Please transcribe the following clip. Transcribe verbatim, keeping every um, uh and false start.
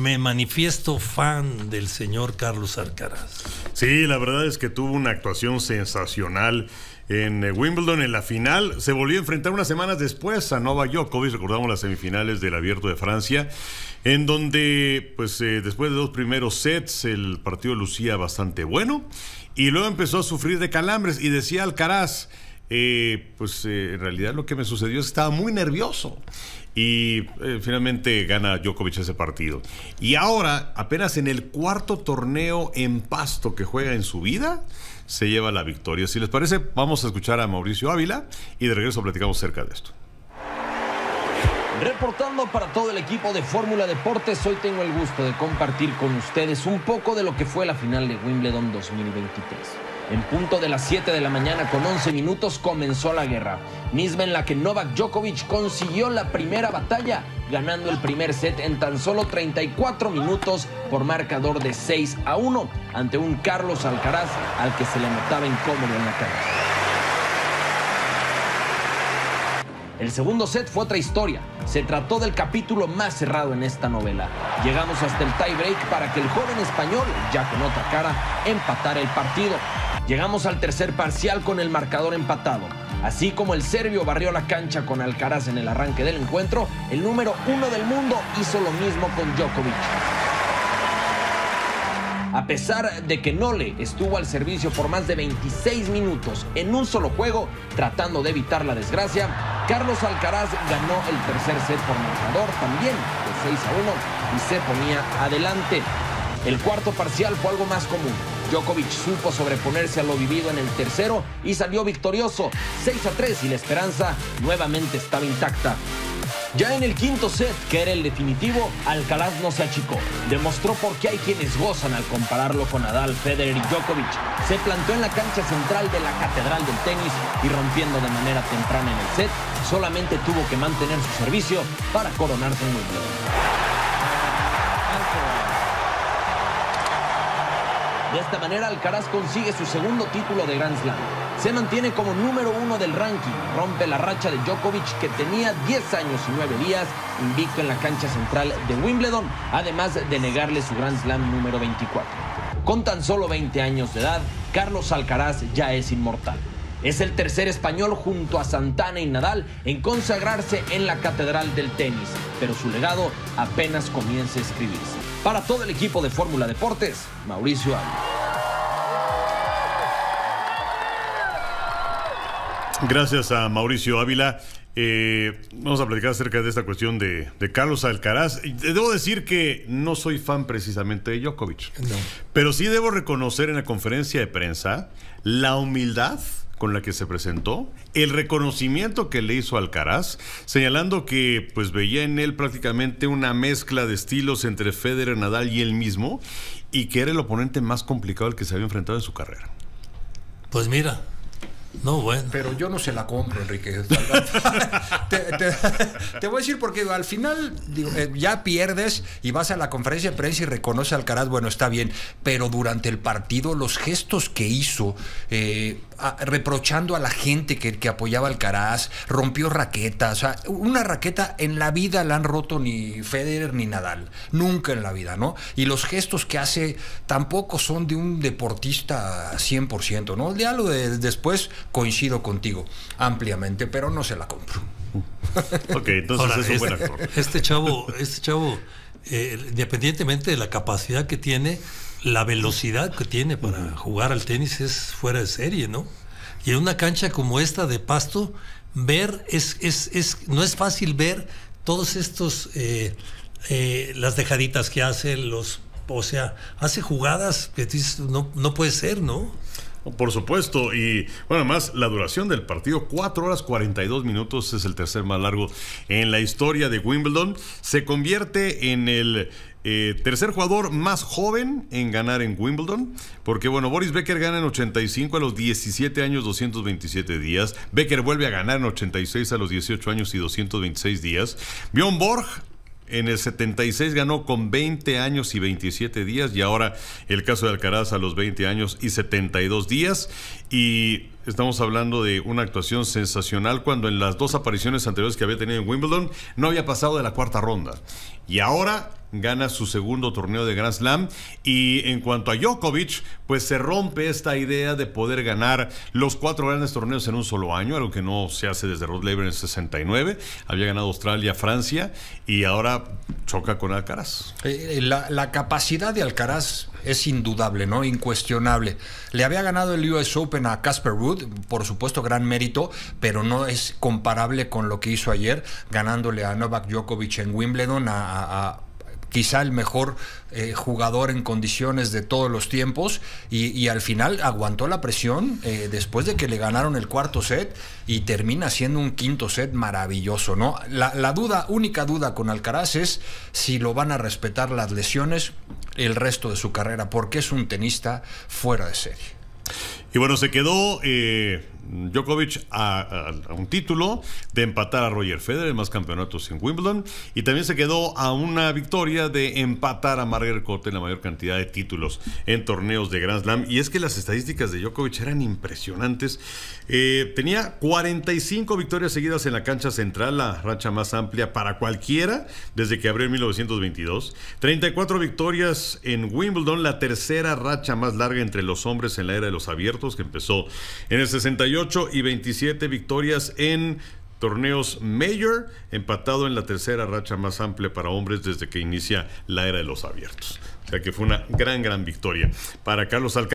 me manifiesto fan del señor Carlos Alcaraz. Sí, la verdad es que tuvo una actuación sensacional en Wimbledon. En la final se volvió a enfrentar unas semanas después a Novak Djokovic. Recordamos las semifinales del Abierto de Francia, en donde pues eh, después de dos primeros sets el partido lucía bastante bueno y luego empezó a sufrir de calambres y decía Alcaraz, eh, pues eh, en realidad lo que me sucedió es que estaba muy nervioso. Y eh, finalmente gana Djokovic ese partido. Y ahora, apenas en el cuarto torneo en pasto que juega en su vida, se lleva la victoria. Si les parece, vamos a escuchar a Mauricio Ávila y de regreso platicamos cerca de esto. Reportando para todo el equipo de Fórmula Deportes, hoy tengo el gusto de compartir con ustedes un poco de lo que fue la final de Wimbledon dos mil veintitrés. En punto de las siete de la mañana con once minutos comenzó la guerra, misma en la que Novak Djokovic consiguió la primera batalla, ganando el primer set en tan solo treinta y cuatro minutos por marcador de seis a uno ante un Carlos Alcaraz al que se le notaba incómodo en la cancha. El segundo set fue otra historia. Se trató del capítulo más cerrado en esta novela. Llegamos hasta el tie break para que el joven español, ya con otra cara, empatara el partido. Llegamos al tercer parcial con el marcador empatado. Así como el serbio barrió la cancha con Alcaraz en el arranque del encuentro, el número uno del mundo hizo lo mismo con Djokovic. A pesar de que Nole estuvo al servicio por más de veintiséis minutos en un solo juego, tratando de evitar la desgracia, Carlos Alcaraz ganó el tercer set por marcador también de seis a uno y se ponía adelante. El cuarto parcial fue algo más común. Djokovic supo sobreponerse a lo vivido en el tercero y salió victorioso, seis a tres, y la esperanza nuevamente estaba intacta. Ya en el quinto set, que era el definitivo, Alcaraz no se achicó. Demostró por qué hay quienes gozan al compararlo con Nadal, Federer y Djokovic. Se plantó en la cancha central de la catedral del tenis y rompiendo de manera temprana en el set, solamente tuvo que mantener su servicio para coronarse en Wimbledon. De esta manera, Alcaraz consigue su segundo título de Grand Slam. Se mantiene como número uno del ranking, rompe la racha de Djokovic, que tenía diez años y nueve días invicto en la cancha central de Wimbledon, además de negarle su Grand Slam número veinticuatro. Con tan solo veinte años de edad, Carlos Alcaraz ya es inmortal. Es el tercer español junto a Santana y Nadal en consagrarse en la catedral del tenis, pero su legado apenas comienza a escribirse. Para todo el equipo de Fórmula Deportes, Mauricio Ávila. Gracias a Mauricio Ávila. Eh, vamos a platicar acerca de esta cuestión de, de Carlos Alcaraz. Debo decir que no soy fan precisamente de Djokovic, no. Pero sí debo reconocer en la conferencia de prensa la humildad con la que se presentó, el reconocimiento que le hizo Alcaraz, señalando que pues veía en él prácticamente una mezcla de estilos entre Federer, Nadal y él mismo, y que era el oponente más complicado al que se había enfrentado en su carrera. Pues mira, no, bueno. Pero yo no se la compro, Enrique. te, te, te voy a decir porque al final digo, eh, ya pierdes y vas a la conferencia de prensa y reconoce a Alcaraz, bueno, está bien, pero durante el partido los gestos que hizo, eh, a, reprochando a la gente que, que apoyaba a Alcaraz, rompió raquetas, o sea, una raqueta en la vida la han roto ni Federer ni Nadal, nunca en la vida, ¿no? Y los gestos que hace tampoco son de un deportista cien por ciento, ¿no? Ya lo de después coincido contigo ampliamente, pero no se la compro. Ok, entonces Ahora, es un este, buen actor. Este chavo, este chavo eh, independientemente de la capacidad que tiene, la velocidad que tiene para uh-huh. jugar al tenis es fuera de serie, ¿no? Y en una cancha como esta de pasto, ver, es, es, es, no es fácil ver todos estos, eh, eh, las dejaditas que hace, los, o sea, hace jugadas que dices, no, no puede ser, ¿no? Por supuesto, y bueno, además la duración del partido, cuatro horas cuarenta y dos minutos, es el tercer más largo en la historia de Wimbledon. Se convierte en el eh, tercer jugador más joven en ganar en Wimbledon, porque bueno, Boris Becker gana en ochenta y cinco a los diecisiete años, doscientos veintisiete días. Becker vuelve a ganar en ochenta y seis a los dieciocho años y doscientos veintiséis días. Bjorn Borg en el setenta y seis ganó con veinte años y veintisiete días, y ahora el caso de Alcaraz a los veinte años y setenta y dos días. Y estamos hablando de una actuación sensacional cuando en las dos apariciones anteriores que había tenido en Wimbledon no había pasado de la cuarta ronda. Y ahora gana su segundo torneo de Grand Slam. Y en cuanto a Djokovic, pues se rompe esta idea de poder ganar los cuatro grandes torneos en un solo año, algo que no se hace desde Rod Laver en el sesenta y nueve. Había ganado Australia, Francia, y ahora choca con Alcaraz. Eh, la, la capacidad de Alcaraz es indudable, ¿no? Incuestionable. Le había ganado el U S Open a Casper Ruud, por supuesto gran mérito, pero no es comparable con lo que hizo ayer, ganándole a Novak Djokovic en Wimbledon, a, a, a quizá el mejor eh, jugador en condiciones de todos los tiempos, y, y al final aguantó la presión eh, después de que le ganaron el cuarto set y termina siendo un quinto set maravilloso, ¿no? La, la duda, única duda con Alcaraz es si lo van a respetar las lesiones el resto de su carrera, porque es un tenista fuera de serie. Y bueno, se quedó eh, Djokovic a, a, a un título de empatar a Roger Federer, más campeonatos en Wimbledon, y también se quedó a una victoria de empatar a Margaret Court en la mayor cantidad de títulos en torneos de Grand Slam. Y es que las estadísticas de Djokovic eran impresionantes. Eh, tenía cuarenta y cinco victorias seguidas en la cancha central, la racha más amplia para cualquiera desde que abrió en mil novecientos veintidós. treinta y cuatro victorias en Wimbledon, la tercera racha más larga entre los hombres en la era de los abiertos, que empezó en el sesenta y ocho, y veintisiete victorias en torneos Major, empatado en la tercera racha más amplia para hombres desde que inicia la era de los abiertos. O sea que fue una gran, gran victoria para Carlos Alcaraz.